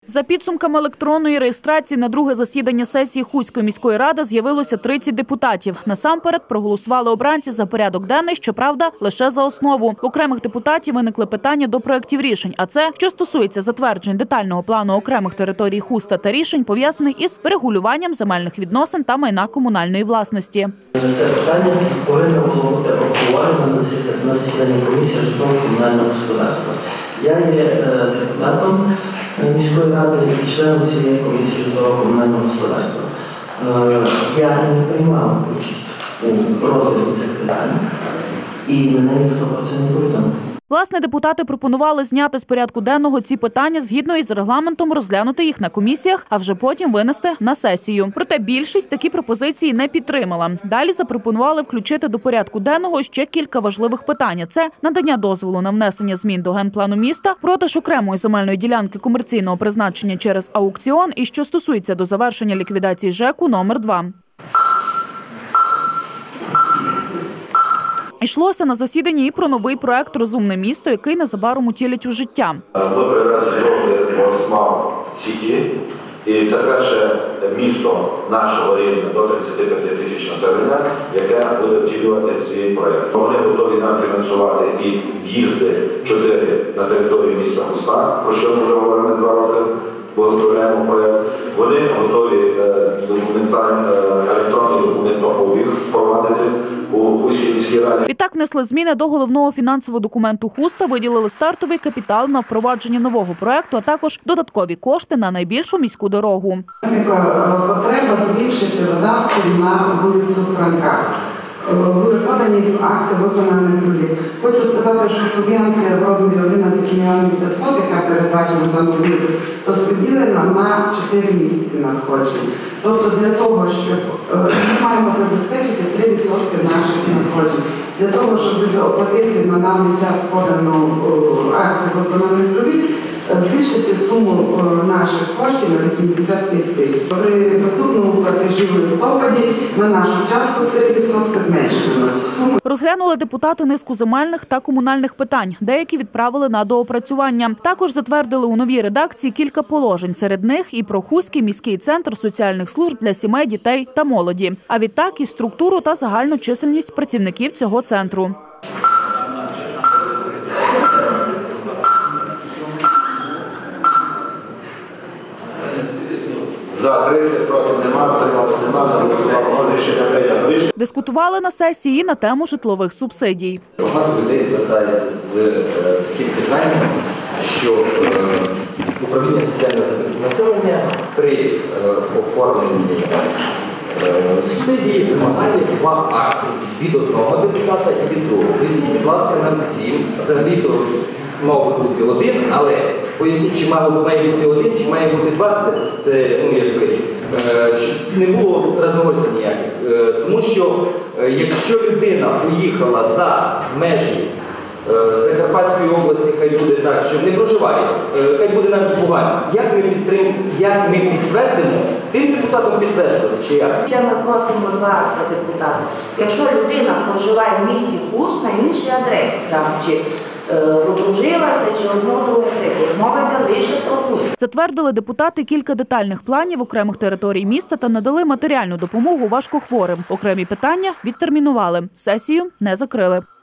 За підсумками електронної реєстрації на друге засідання сесії Хуської міської ради з'явилося 30 депутатів. Насамперед проголосували обранці за порядок денний, щоправда, лише за основу. У окремих депутатів виникли питання до проєктів рішень, а це, що стосується затверджень детального плану окремих територій Хуста та рішень, пов'язаних із регулюванням земельних відносин та майна комунальної власності. Це питання повинно було бути обговорено на засіданні комісії житлово-комунального господарства. Я є депутатом міської ради і членом цієї комісії житлово-комунального господарства. Я не приймав участь у розгляді цих питань і мене ніхто про це не повідомив. Власне, депутати пропонували зняти з порядку денного ці питання, згідно із регламентом розглянути їх на комісіях, а вже потім винести на сесію. Проте більшість такі пропозиції не підтримала. Далі запропонували включити до порядку денного ще кілька важливих питань. Це надання дозволу на внесення змін до генплану міста, продаж окремої земельної ділянки комерційного призначення через аукціон і що стосується до завершення ліквідації ЖЕКу номер 2. Йшлося на засіданні і про новий проект «Розумне місто», який незабаром утілять у життя. Ми привезли його в Смарт-Сіті, і це перше місто нашого рівня до 35 тисяч населення, яке буде втілювати цей проєкт. Вони готові нам фінансувати і в'їзди 4 на територію міста Хуста, про що ми вже говоримо 2 роки, бо готуємо проєкт. Вони готові електронний документообіг впровадити у Хуській міській раді. Відтак внесли зміни до головного фінансового документу Хуста, виділили стартовий капітал на впровадження нового проєкту, а також додаткові кошти на найбільшу міську дорогу. Потреба збільшити видатки на вулицю Франка. Були подані акти виконаних робіт. Хочу сказати, що субвенція в розмірі 11 мільйонів 500, яка передбачена за вулицю, розподілена на 4 місяці надходжень. Тобто для того, щоб ми маємо забезпечити 3% наших надходжень. Для того, щоб оплатити на даний час подану акти виконаних робіт, збільшити суму наших коштів на 85 тисяч. При наступному платежі в листопаді на нашу частку 3% зменшено цю суму. Розглянули депутати низку земельних та комунальних питань. Деякі відправили на доопрацювання. Також затвердили у новій редакції кілька положень. Серед них і про Хуський міський центр соціальних служб для сімей, дітей та молоді. А відтак і структуру та загальну чисельність працівників цього центру. За 30, проти немає, утрималися немає, рішення. Дискутували на сесії на тему житлових субсидій. Багато людей звертаються з таким питанням, що управління соціального захисту населення при оформленні субсидії вимагає 2 акти від одного депутата і від другого. Поясніть, будь ласка, нам всім, взагалі-то мав би бути 1, але поясніть, чи має бути 1, чи має бути 2, це щоб не було розмовлення ніяких. Тому що якщо людина поїхала за межі Закарпатської області, хай буде так, що не проживає, хай буде навіть в Луганську. Як ми підтвердимо, тим депутатам підтверджувати, чи як? Ми просимо 2 депутати. Якщо людина проживає в місті Хуст на іншій адресі, там, чи одружилася, чи одно, друге, третє. Мова йде лише про Хуст. Затвердили депутати кілька детальних планів окремих територій міста та надали матеріальну допомогу важкохворим. Окремі питання відтермінували. Сесію не закрили.